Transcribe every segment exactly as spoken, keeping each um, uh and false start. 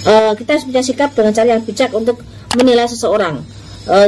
uh, kita harus punya sikap dengan cara yang bijak untuk menilai seseorang. uh,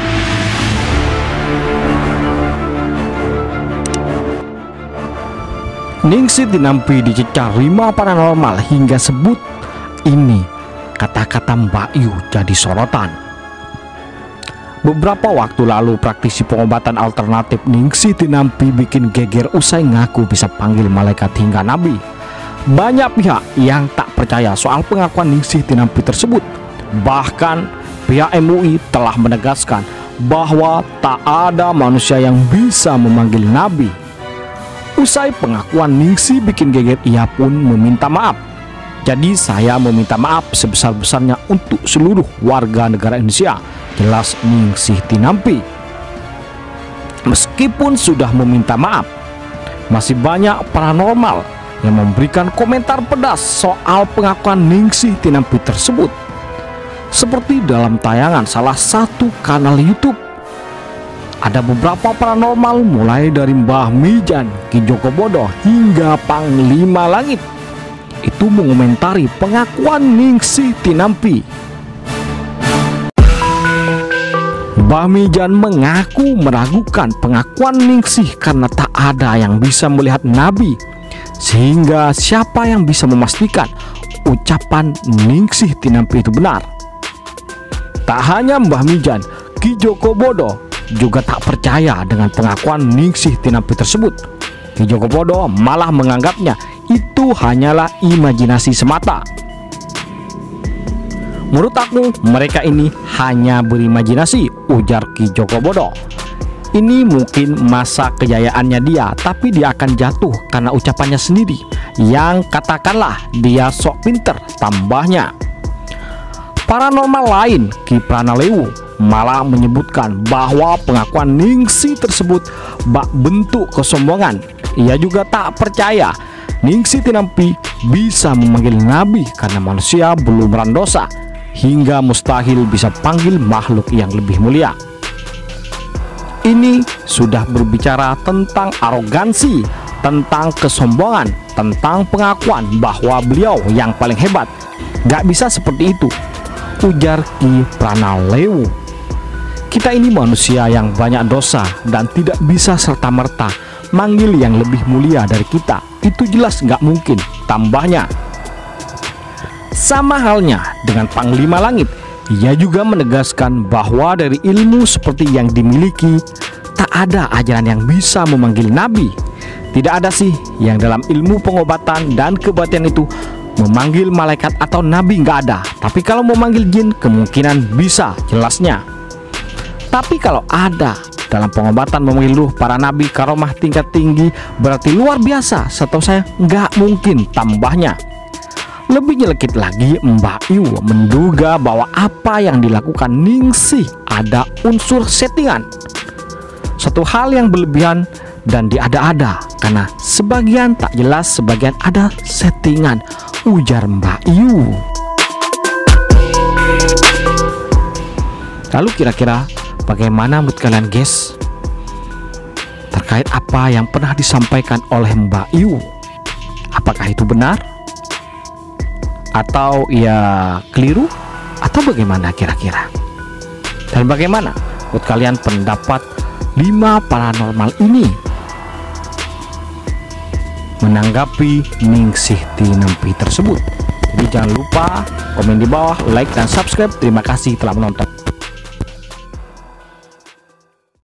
Ningsih Tinampi dicecar Rima Paranormal hingga sebut ini kata-kata Mbak Yu jadi sorotan. Beberapa waktu lalu praktisi pengobatan alternatif Ningsih Tinampi bikin geger usai ngaku bisa panggil malaikat hingga nabi. Banyak pihak yang tak percaya soal pengakuan Ningsih Tinampi tersebut. Bahkan pihak M U I telah menegaskan bahwa tak ada manusia yang bisa memanggil nabi. Usai pengakuan Ningsih bikin geger, ia pun meminta maaf. Jadi saya meminta maaf sebesar-besarnya untuk seluruh warga negara Indonesia, jelas Ningsih Tinampi. Meskipun sudah meminta maaf, masih banyak paranormal yang memberikan komentar pedas soal pengakuan Ningsih Tinampi tersebut. Seperti dalam tayangan salah satu kanal YouTube, ada beberapa paranormal mulai dari Mbah Mijan, Ki Joko Bodo hingga Panglima Langit itu mengomentari pengakuan Ningsih Tinampi. Mbah Mijan mengaku meragukan pengakuan Ningsih karena tak ada yang bisa melihat nabi, sehingga siapa yang bisa memastikan ucapan Ningsih Tinampi itu benar. Tak hanya Mbah Mijan, Ki Joko Bodo juga tak percaya dengan pengakuan Ningsih Tinampi tersebut. Ki Joko Bodo malah menganggapnya itu hanyalah imajinasi semata. Menurut aku, mereka ini hanya berimajinasi, ujar Ki Joko Bodo. Ini mungkin masa kejayaannya dia, tapi dia akan jatuh karena ucapannya sendiri yang katakanlah dia sok pinter, tambahnya. Paranormal lain, Ki Pranalewu, malah menyebutkan bahwa pengakuan Ningsih tersebut bak bentuk kesombongan. Ia juga tak percaya Ningsih Tinampi bisa memanggil nabi karena manusia belum berandosa, hingga mustahil bisa panggil makhluk yang lebih mulia. Ini sudah berbicara tentang arogansi, tentang kesombongan, tentang pengakuan bahwa beliau yang paling hebat. Gak bisa seperti itu, ujar Ki Pranalewu. Kita ini manusia yang banyak dosa dan tidak bisa serta-merta manggil yang lebih mulia dari kita. Itu jelas nggak mungkin, tambahnya. Sama halnya dengan Panglima Langit, ia juga menegaskan bahwa dari ilmu seperti yang dimiliki, tak ada ajaran yang bisa memanggil nabi. Tidak ada sih yang dalam ilmu pengobatan dan kebatinan itu memanggil malaikat atau nabi, nggak ada. Tapi kalau memanggil jin kemungkinan bisa, jelasnya. Tapi kalau ada dalam pengobatan memanggil ruh para nabi karomah tingkat tinggi, berarti luar biasa. Setahu saya nggak mungkin, tambahnya. Lebih nyelekit lagi, Mbak Yu menduga bahwa apa yang dilakukan Ningsih ada unsur settingan, satu hal yang berlebihan dan diada-ada, karena sebagian tak jelas, sebagian ada settingan, ujar Mbak Yu. Lalu kira-kira bagaimana menurut kalian guys terkait apa yang pernah disampaikan oleh Mbak Yu? Apakah itu benar? Atau ya keliru? Atau bagaimana kira-kira? Dan bagaimana menurut kalian pendapat lima paranormal ini menanggapi Ningsih Tinampi tersebut? Jadi jangan lupa komen di bawah, like dan subscribe. Terima kasih telah menonton.